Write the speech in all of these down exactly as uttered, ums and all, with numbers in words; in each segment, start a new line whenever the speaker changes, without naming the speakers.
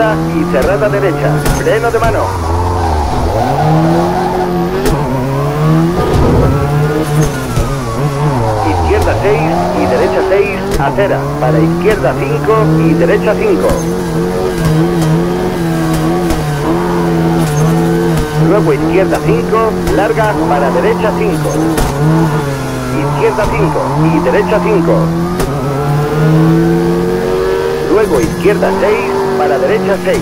izquierda y cerrada derecha. Freno de mano. Izquierda seis y derecha seis, acera. Para izquierda cinco y derecha cinco. Luego izquierda cinco, larga para derecha cinco. Izquierda cinco y derecha cinco. Luego izquierda seis para derecha seis.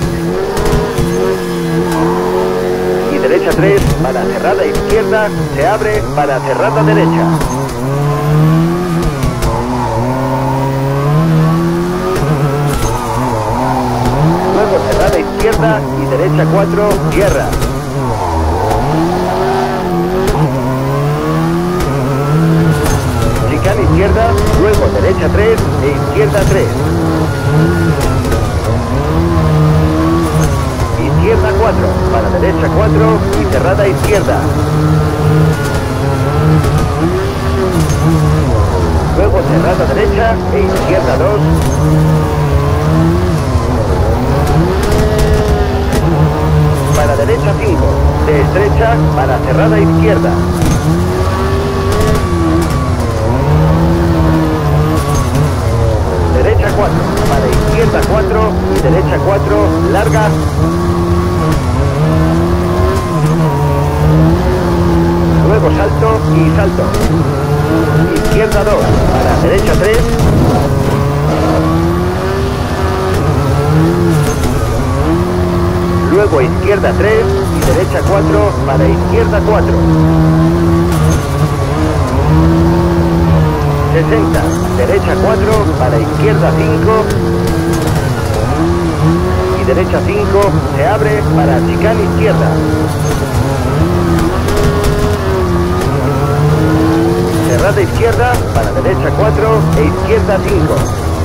Y derecha tres para cerrada izquierda, se abre para cerrada derecha. Luego cerrada izquierda y derecha cuatro, cierra. Chicane izquierda, luego derecha tres e izquierda tres. Izquierda cuatro, para derecha cuatro y cerrada izquierda. Luego cerrada derecha e izquierda dos. Para derecha cinco, de estrecha para cerrada izquierda. Derecha cuatro, para izquierda cuatro y derecha cuatro, larga. Luego salto y salto. Izquierda dos, para derecha tres. Luego izquierda tres y derecha cuatro para izquierda cuatro. sesenta, derecha cuatro para izquierda cinco. Y derecha cinco se abre para chicane izquierda. Cerrada izquierda para derecha cuatro e izquierda cinco.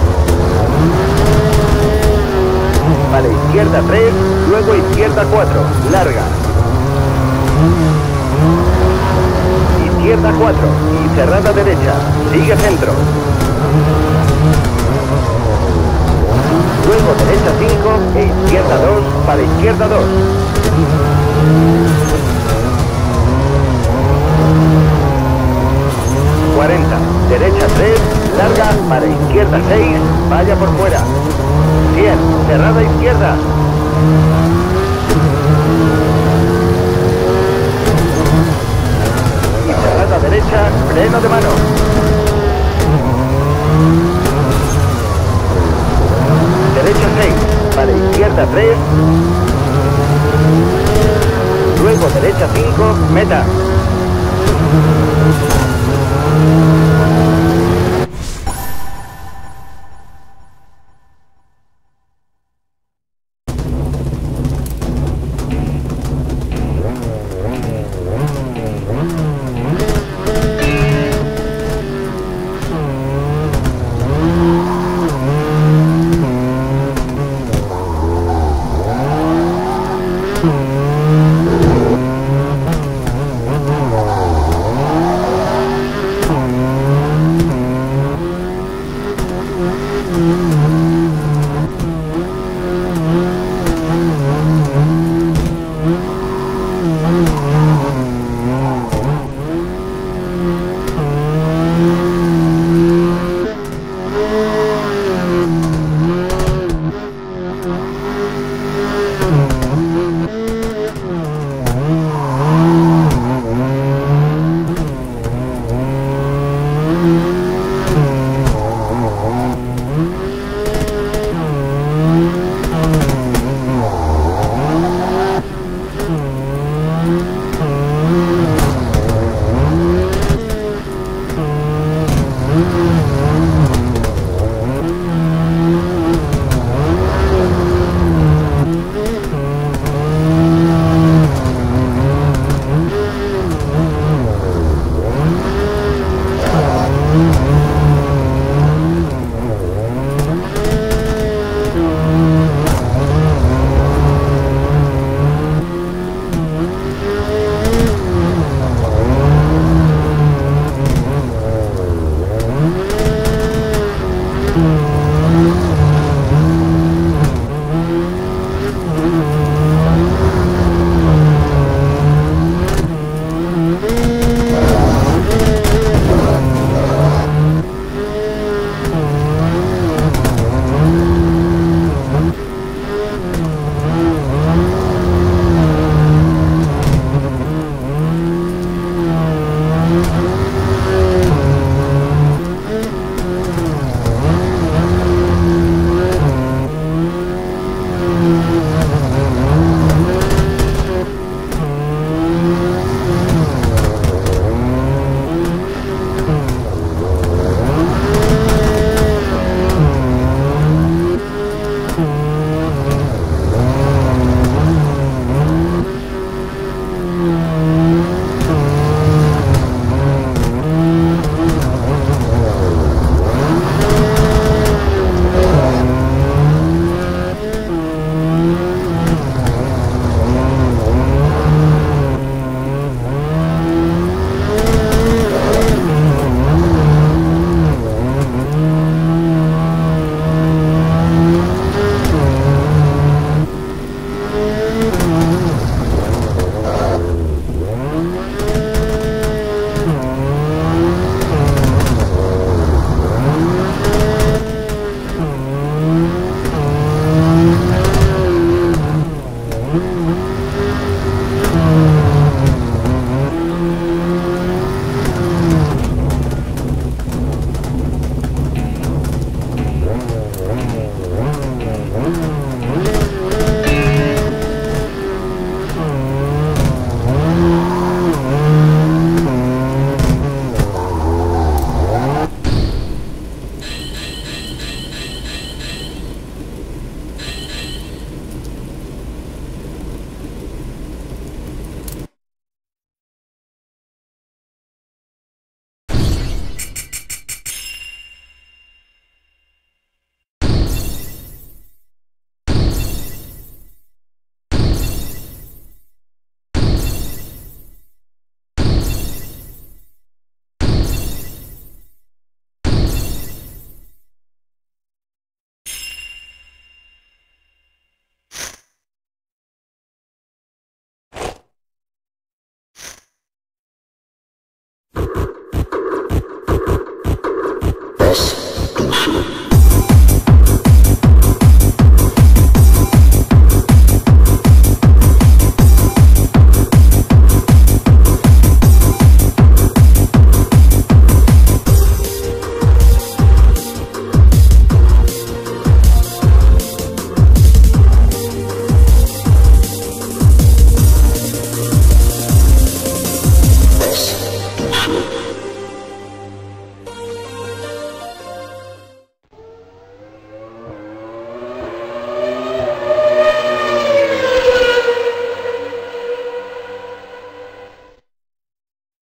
Para izquierda tres, luego izquierda cuatro, larga. Izquierda cuatro y cerrada derecha, sigue centro. Luego derecha cinco e izquierda dos, para izquierda dos. cuarenta, derecha tres, larga para izquierda seis, vaya por fuera. cien, cerrada izquierda. Y cerrada derecha, freno de mano. Derecha seis, para izquierda tres. Luego derecha cinco, meta.